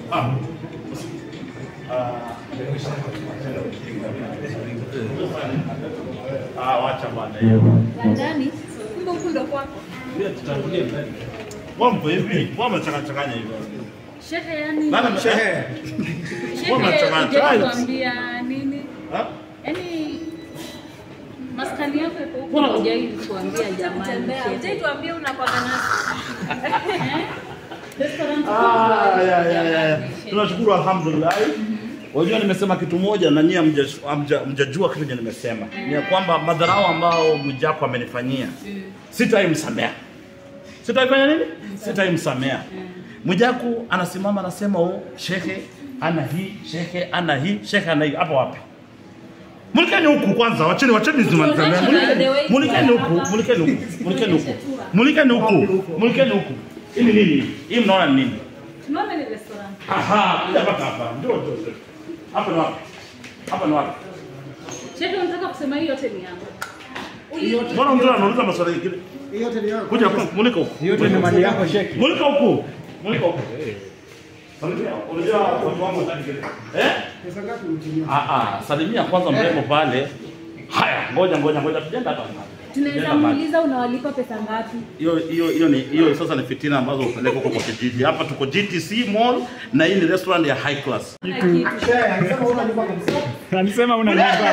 Wacha bwana hiyo. Ndani, kumbe ukundo kwako. Pia tutangulie ndani. Wampo hivi, wamechanganya hivyo. Shehe yani. Nani mshehe? Wamechanganya nini? Yaani maskani yako iko huko hujai kuambia jamani. Hujai tuambie unakuwa nasi. Restaurant. Tunashukuru alhamdulillah. Wajua nimesema kitu moja na nyinyi mjajua kitu yenye nimesema. Ni kwamba madharau ambao Mwijaku amenifanyia sitaimsamea. Sitaifanya nini? Sitaimsamea. Mwijaku anasimama anasema shekhe ana hii, shekhe ana hii, shekhe ana hii. Hapo wapi? Mulikeni huku kwanza, wacheni zimalizane. Mulikeni huku. Hili nini? Hii mnaona ni nini? Tunaona ni restaurant. Aha, kuja hapa. Ndio. Hapa ni wapi? Shehe unataka kusema hii yote ni yangu. Mbona mtu anauliza maswali mengine? Hii yote ni yako. Kuja mulika huku. Hii yote ni mali yako sheki. Mulika huku. Salimia, unajua watu wangu ndani kile. Pesa ngapi unatumia? Salimia kwanza mrembo pale. Haya, ngoja tujenda hapa. Tunaweza muuliza unawalipa pesa ngapi? Hiyo sasa ni fitina ambazo upeleka huko kwa kijiji. Hapa tuko GTC Mall na hii ni restaurant ya high class. Anasema unalipa.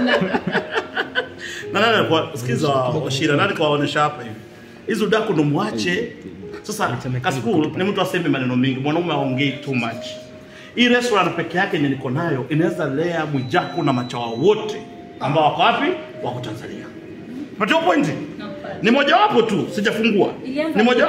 Na kwa sikiza Washira nani kwa waonesha hapa hivi. Hizo daku ndo muache. Sasa Cassypool ni mtu aseme maneno mengi, mwanaume aongei too much. Hii restaurant peke yake yenye niko nayo inaweza lea Mwijaku na machawa wote ambao wako wapi? Wako Tanzania. Patio point? Ni moja wapo tu, sijafungua. Ni moja.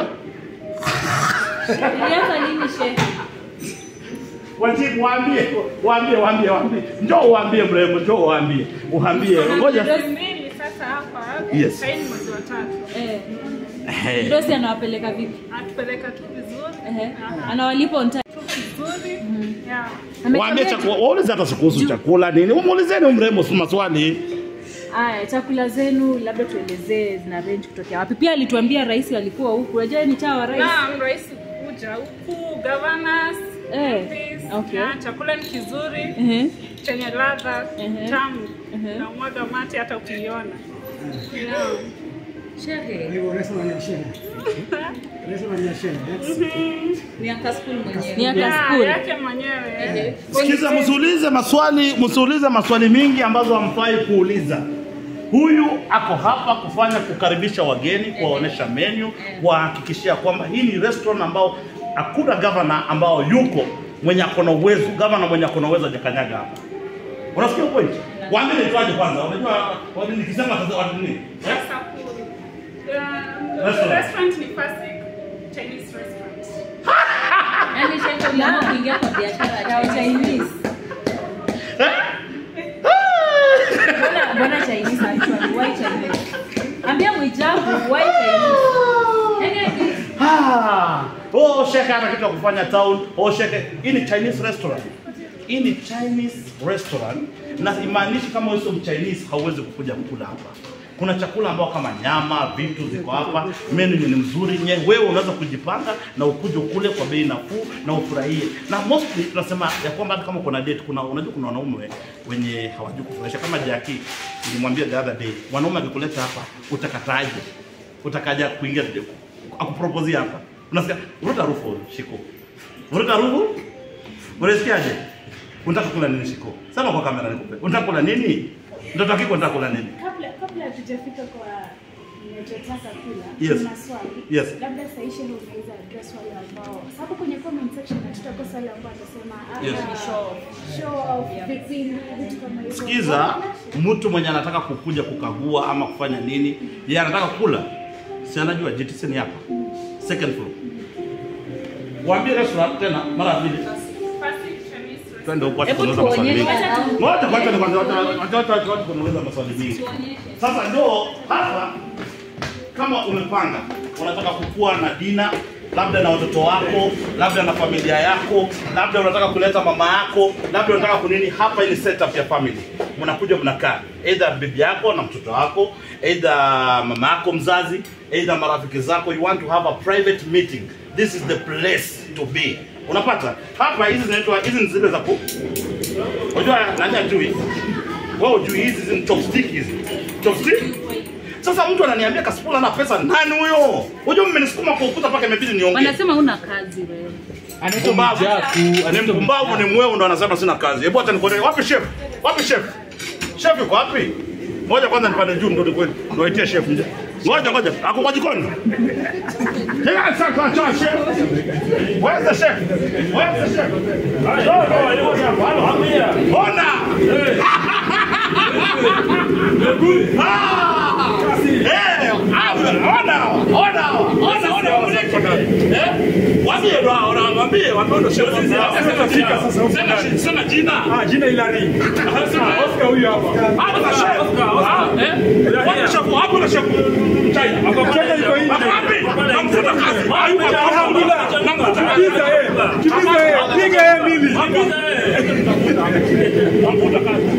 Ilianza lini shehe? Wajibu waambie. Njoo uambie mrembo, njoo uambie. Ngoja. Mimi sasa hapa. Yes. Saini mwezi wa 3. Dosi anawapeleka vipi? Atupeleka tu vizuri. Anawalipa on time. Vizuri. Yeah. Waambie chakula, waulize hata kuhusu chakula nini. Umuulizeni mrembo maswali. Aya, chakula zenu labda tuelezee zina range kutokea wapi. Pia alituambia rais alikuwa huku. Unajua ni chawa rais. Naam, rais kuja huku, governors. Okay. Chakula ni kizuri. Chenye ladha tamu. Na mwaga mate hata ukiiona. Yeah. Shehe. Hiyo restaurant ya shehe. Ni Cassypool mwenyewe. Ni Cassypool yake mwenyewe. Sikiza, msiulize maswali mingi ambazo hamfai kuuliza. Huyu ako hapa kukaribisha wageni, kuwaonesha menu, kuhakikishia kwamba hii ni restaurant ambao hakuna governor ambao yuko mwenye akona uwezo, governor mwenye akona uwezo hajakanyaga hapa. Unasikia point? Waambie tuaje kwanza. Unajua nikisema watu nini? Restaurant ni classic Chinese restaurant. Yaani shehe uliamua kuingia kwa biashara ya Chinese. Mbona Chinese actually? Why Chinese? Ambia Mwijaku why Chinese? Shekhe ana kitu kufanya town. Shekhe, hii ni Chinese restaurant. Hii ni Chinese restaurant na imaanishi kama wewe sio Chinese hauwezi kukuja kukula hapa. Kuna chakula ambao kama nyama, vitu ziko hapa, menu ni mzuri. Wewe unaweza kujipanga na ukuje ukule kwa bei nafuu na ufurahie. Na mostly tunasema ya kwamba kama kuna date, unajua kuna wanaume wenye hawajui kufurahisha kama Jackie. Nilimwambia the other day, wanaume akikuleta hapa utakataje? Utakaja kuingia akupropose hapa. Unasikia uruta rufu shiko. Uruta rufu? Unasikiaje? Unataka kula nini shiko? Sema kwa kamera nikupe. Unataka kula nini? Ndoto yako unataka kula nini? Kabla hatujafika kwa ninachotaka kula, kuna swali. Labda saisha unaweza address wale ambao sababu kwenye comment section tutakosa wale ambao watasema show off vitu kama hivyo. Sikiza, mtu mwenye anataka kukuja kukagua ama kufanya nini, yeye anataka kula. Si anajua GTC ni hapa. Second floor. Waambie restaurant tena mara pili. Twende huko tunauliza maswali mengi. Watu tunauliza maswali mengi. Sasa ndio hapa kama umepanga unataka kukua na dina, labda na watoto wako, labda na familia yako, labda unataka kuleta mama yako, labda unataka kunini, hapa ili setup ya family. Mnakuja mnakaa, either bibi yako na mtoto wako, either mama yako mzazi, either marafiki zako, you want to have a private meeting, this is the place to be. Unapata? Hapa hizi zinaitwa, hizi ni zile za ku. Unajua nani ajui? Wewe ujui hizi ni chopstick hizi. Chopstick? Sasa mtu ananiambia Cassypool ana pesa, nani huyo? Unajua mmenisukuma kwa ukuta paka imebidi niongee. Wanasema huna kazi wewe. Anaitwa MWIJAKU, Anaitwa Mpumbavu ni mwewe ndo anasema sina kazi. Hebu acha nikuone. Wapi chef? Wapi chef? Chef yuko wapi? Ngoja kwanza nipande juu ndo niwaitie chef nje. Ngoja. Ako kwa jikoni. Sasa chef. Where's the chef? Where's the chef? Ona. Sema jina. jina Hilary. Oscar huyu hapa. Hapa chef. Wapi chef? Hapo na chef. China. China iko nje. Namfuta kazi. Kibiza yeye. Piga yeye mimi. Namfuta kazi.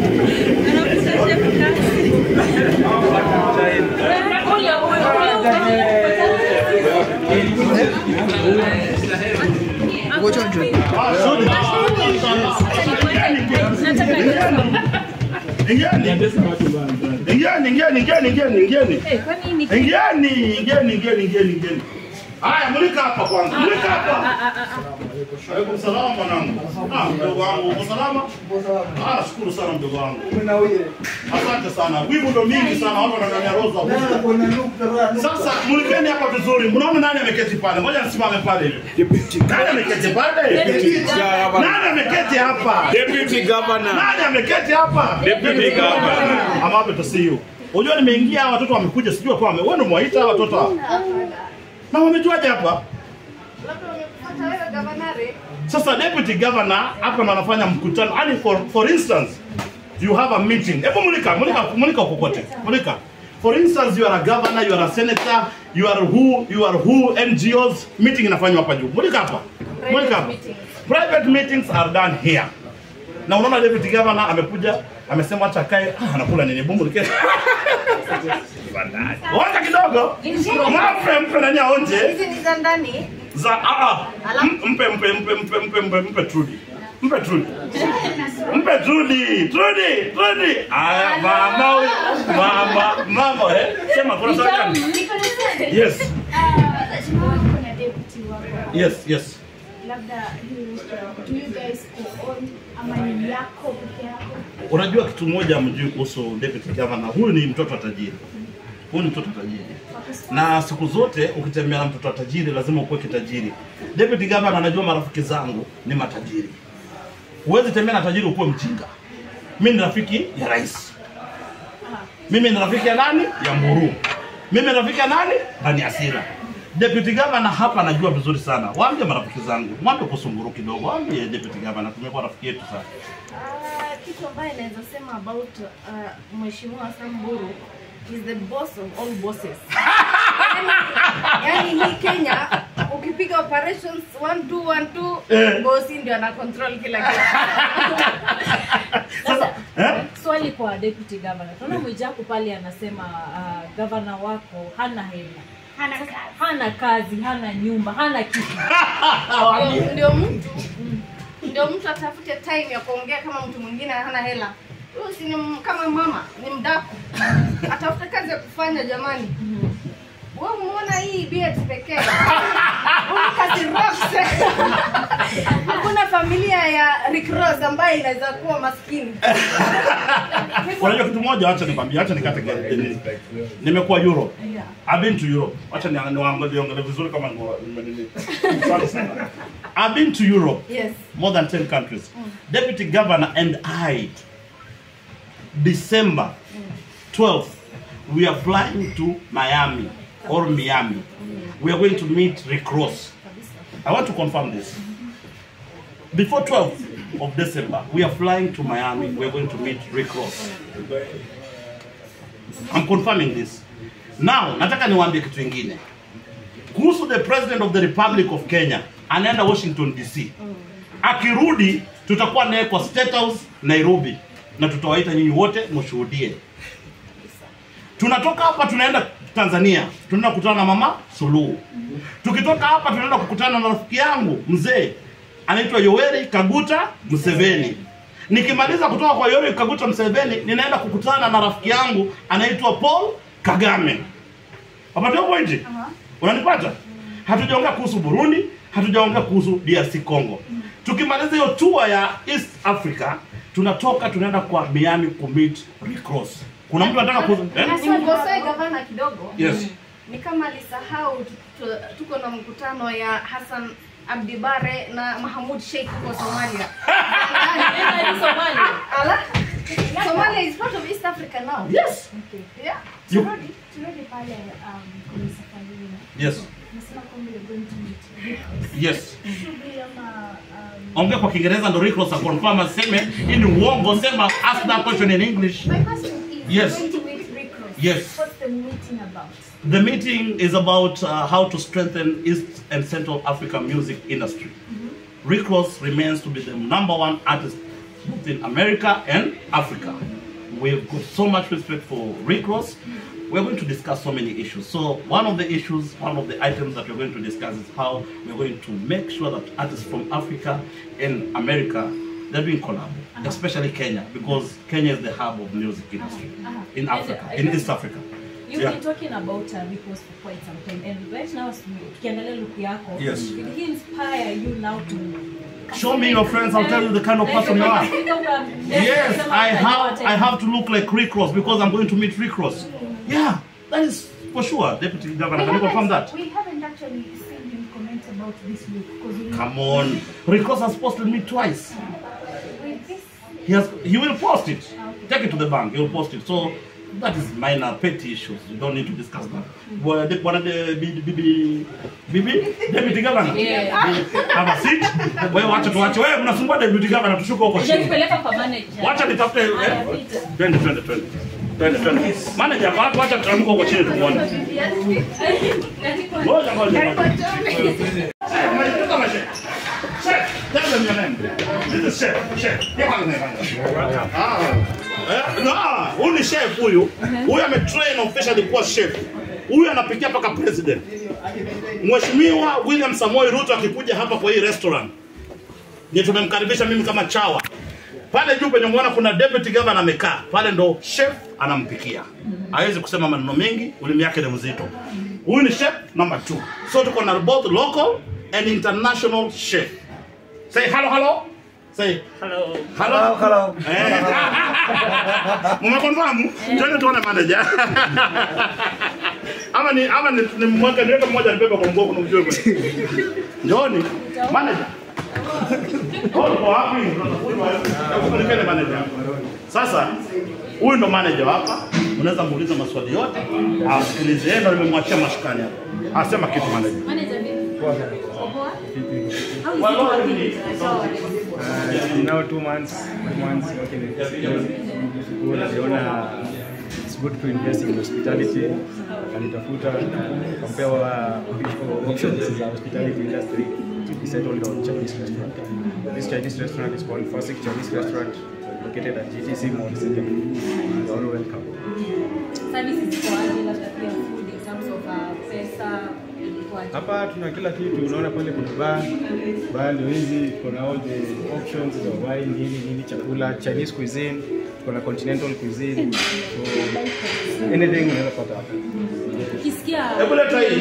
Ingieni. Haya, mulika hapa kwanza. Mulika hapa. Waalaikum salaam mwanangu. Mdogo wangu, uko salama? Nashukuru sana mdogo wangu. Asante sana. Wivu ndo mingi sana, watu wanadania roza. Sasa mulikeni hapa vizuri. Mnaona nani ameketi pale? Ngoja nisimame pale hivi. Nani ameketi pale? Nani ameketi hapa? Deputy Governor. Nani ameketi hapa? Deputy Governor. I'm happy to see you. Unajua nimeingia watoto wamekuja sijui kwa wewe ndio mwaita watoto. Na wamejuaje hapa? Sasa deputy governor hapa ndo anafanya mkutano. Hadi for instance you have a meeting. Hebu mulika kokote. Mulika. For instance you are a governor, you are a senator, you are who NGOs meeting inafanywa hapa juu. Mulika hapa. Mulika hapa. Private meetings are done here. Na unaona deputy governor amekuja amesema acha kae anakula nini bumbulike. Wanga kidogo. Mpe nani aonje? Hizi ni za ndani. Za mpe Trudy. Mpe Trudy. Aya mama sema kuna swali gani? Yes. Kuna deputy wako. Yes. Labda do you guys own ama ni yako peke yako? Unajua kitu moja mjui kuhusu deputy governor, huyu ni mtoto wa tajiri. Na siku zote ukitembea na mtoto wa tajiri lazima ukuwe kitajiri. Deputy governor anajua marafiki zangu ni matajiri. Huwezi tembea na tajiri ukuwe mjinga. Mimi ni rafiki ya rais. Mimi ni rafiki ya nani? Ya Mburu. Mimi ni rafiki ya nani? Bani Asira. Deputy governor hapa anajua vizuri sana. Waambie marafiki zangu, mwambie kuhusu Mburu kidogo. Waambie deputy governor tumekuwa rafiki yetu sana. Kitu ambaye naweza sema about Mheshimiwa Mburu is the boss of all bosses. Yani hii Kenya ukipiga operations 1-2 boss ndio ana control kila kitu. Sasa swali kwa deputy governor. Tunaona MWIJAKU pale anasema governor wako hana hela. Hana kazi, hana nyumba, hana kitu. Ndio mtu atafute time ya kuongea kama mtu mwingine hana hela. Huyo si kama mama, ni mdaku. Atafuta kazi ya kufanya jamani. Wewe umeona hii BX pekee. Kazi Ross. Hakuna familia ya Rick Ross ambaye inaweza kuwa maskini. Unajua kitu moja, acha nikwambie, acha nikate gani. Nimekuwa Europe. I've been to Europe. Acha niangalie vizuri kama nini. I've been to Europe. Yes. More than 10 countries. Deputy governor and I, December 12th, we are flying to Miami. We are going to meet Rick Ross. I want to confirm this. Before 12th of December, we are flying to Miami. We are going to meet Rick Ross. I'm confirming this. Now, nataka niwaambie kitu kingine. Kuhusu the President of the Republic of Kenya, anaenda Washington DC. Akirudi, tutakuwa naye kwa State House na tutawaita nyinyi wote mshuhudie. Tunatoka hapa tunaenda Tanzania, tunaenda kukutana na Mama Suluhu. Tukitoka hapa tunaenda kukutana na rafiki yangu mzee anaitwa Yoweri Kaguta Museveni. Nikimaliza kutoka kwa Yoweri Kaguta Museveni, ninaenda kukutana na rafiki yangu anaitwa Paul Kagame. Hapo point? Unanipata? Hatujaongea kuhusu Burundi, hatujaongea kuhusu DRC Congo. Tukimaliza hiyo tour ya East Africa, tunatoka tunaenda kwa Miami kumit Rick Ross. Kuna mtu anataka Nimgosai gavana kidogo. Yes. Ni kama alisahau tuko na mkutano ya Hassan Abdi Bare na Mahmoud Sheikh kwa Somalia. Ala? Somalia is part of East Africa now. Yes. Okay. Yeah. Turudi pale kwenye safari hii. Yes. Nasema kwamba you're going to meet Rick. Yes. Shughuli ama Ongea kwa Kiingereza ndo Rick Ross confirm aseme hii ni uongo, sema ask that question in English. my question is, Yes. you're going to meet Rick Ross. Yes. What's the meeting about? The meeting is about how to strengthen East and Central African music industry. Rick Ross remains to be the #1 artist both in America and Africa. We've got so much respect for Rick Ross. We're going to discuss so many issues. So one of the issues, one of the items that we're going to discuss is how we're going to make sure that artists from Africa and America, they're doing collab, especially Kenya, because Kenya is the hub of music industry in Africa, in East Africa. You've been talking about Rick Ross for quite some time, and right now, tukiangalia look yako, Yes. did he inspire you now to Show me your friends, I'll tell you the kind of person you are. Yes, I have to look like Rick Ross because I'm going to meet Rick Ross. Yeah, that is for sure. Deputy Governor, can you confirm that? We haven't actually seen him comment about this look. Because Come on. Rick Ross has posted me twice. with this, He will post it. Take it to the bank, he will post it. So that is minor petty issues. You don't need to discuss that. What are the Bibi? Deputy Governor? Have a seat. Wewe wacha tuache. Wewe mnasumbua Deputy Governor tushuke huko chini. Kupeleka kwa manager. Wacha nitafute. Twende. Manager watu wacha tutaamka huko chini tumuone. Ngoja. Chef, tell them your name. This is chef. Huyu ni chef huyu. Huyu ametrain officially kuwa chef. Huyu anapikia paka president. Mheshimiwa William Samoei Ruto akikuja hapa kwa hii restaurant, ndio tumemkaribisha mimi kama chawa. Pale juu penye mwana kuna deputy governor amekaa. Pale ndo chef anampikia. Hawezi kusema maneno mengi, ulimi yake ni mzito. Huyu ni chef number 2. So tuko na both local and international chef. Say hello. Say hello. Mmekonfamu? Twende tuone manager. Ama ni mwaka niweka mmoja nibebe kwa mgongo na mjue kwa. Njoni manager. Kwa wapi? Tunapeleka manager. Sasa huyu ndo manager hapa. Unaweza muuliza maswali yote. Asikilize yeye ndo nimemwachia mashikani hapa. Asema kitu manager. Manager vipi? Now 2 months working it's good to invest in hospitality. Alitafuta compare options in the hospitality industry. We settled on Chinese restaurant. This Chinese restaurant is called Fasik Chinese Restaurant, located at GTC Mall Second. You are welcome. Services for labda pia food in terms of pesa. Hapa tuna kila kitu, unaona pale kuna bar ndio hizi, kuna all the options za wine, nini chakula, Chinese cuisine, kuna continental cuisine. So anything unaweza pata hapa. Ukisikia hebu leta hii.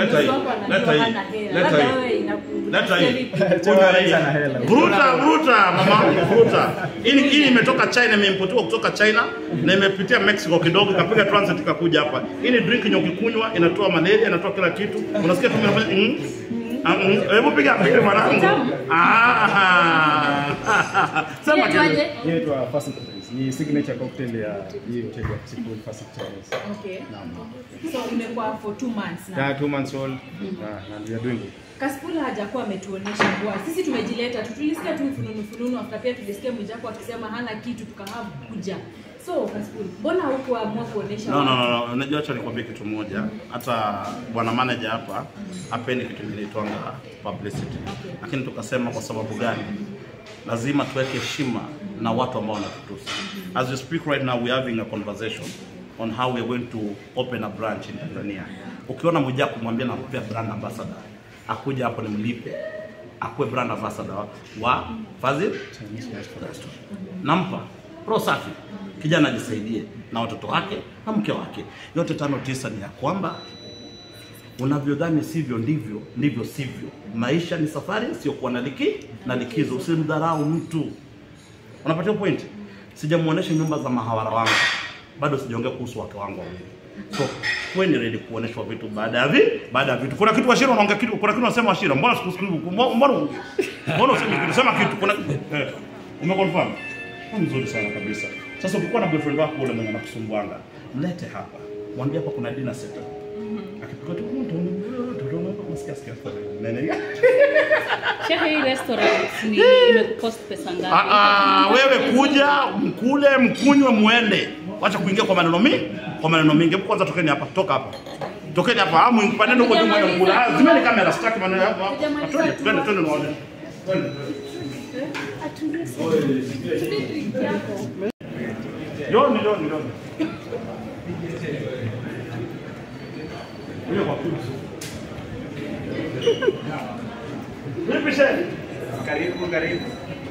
Bruta mama. Hii imetoka China, imeimportiwa kutoka China na imepitia Mexico kidogo ikapiga transit ikakuja hapa. Hii ni drink ukikunywa inatoa malaria, inatoa kila kitu. Unasikia tumefanya hebu piga mwanangu. Sema kitu. Hii inaitwa Fasik. Ni signature cocktail ya hii hotel ya Cassypool Fasik Chinese. Okay. So imekuwa for 2 months now. Yeah, 2 months old. And we are doing it. Cassypool hajakuwa ametuonesha bwa. Sisi tumejileta tu, tulisikia tu fununu after pia tulisikia Mwijaku akisema hana kitu tukahamu kuja. So Cassypool, mbona hukuamua kuonesha? No. Unajua acha nikwambie kitu moja. Hata bwana manager hapa hapendi kitu kinaitwanga publicity. Lakini tukasema kwa sababu gani? Lazima tuweke heshima na watu ambao wanatutusi. As we speak right now, we're having a conversation. on how we are going to open a branch in Tanzania. Ukiona Mwijaku mwambie na kupea brand ambassador. Akuja hapo nimlipe. Akue brand ambassador wa Fazil Chinese restaurant. Nampa roho safi. Kijana ajisaidie na watoto wake na mke wake. Yote 5-9 ni ya kwamba unavyodhani sivyo ndivyo, ndivyo sivyo. Maisha ni safari, sio kuwa na likizo. Usimdharau mtu. Unapatia point? Sijamuonesha nyumba za mahawara wangu. Bado sijaongea kuhusu wake wangu wawili. So, when ready kuoneshwa vitu baada ya vitu. Kuna kitu Washira unaongea kitu, kuna kitu unasema Washira. Mbona sikusikilivu? Mbona unasema kitu? Kuna umeconfirm? Mzuri sana kabisa. Sasa ukikuwa na boyfriend wako ule mwenye anakusumbuanga, mlete hapa. Mwambie hapa kuna dinner set. Akipika tu unasikia nene. Shehe, hii restaurant ni imecost pesa ngapi? Wewe kuja, mkule, mkunywe, muende. Wacha kuingia kwa maneno mingi. Hebu kwanza tokeni hapa, toka hapa. Tokeni hapa, hamu paneno kwa jumla kula. Zimeni kamera, sitaki maneno hapo. Twende naone. Yoni. Hiyo kwa kuhusu. Vipi shehe? Karibu.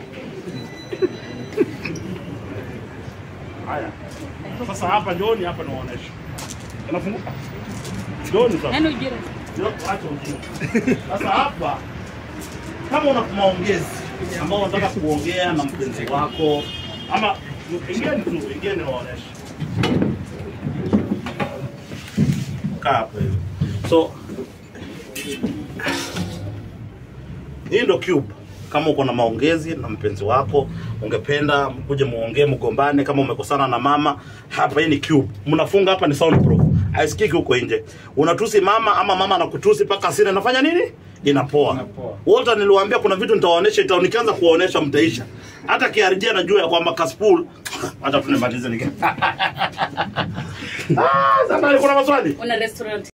Haya. Sasa hapa Joni hapa naonesha. Unafunguka? Joni sasa. Nani ujira? Acha ujira. Sasa hapa kama una maongezi ambao unataka kuongea na mpenzi wako ama ingine naonesha. Kaa hapo hivi. So hii ndo cube. Kama uko na maongezi na mpenzi wako, ungependa mkuje muongee mgombane kama umekosana na mama, hapa hii ni cube. Mnafunga hapa ni soundproof. Haisikiki huko nje. Unatusi mama ama mama anakutusi paka hasira inafanya nini? Inapoa. Wote niliwaambia kuna vitu nitawaonesha, nikianza kuwaonesha mtaisha. Hata KRG anajua ya kwamba Cassypool hata tunemalize nige. Sasa kuna maswali? Una restaurant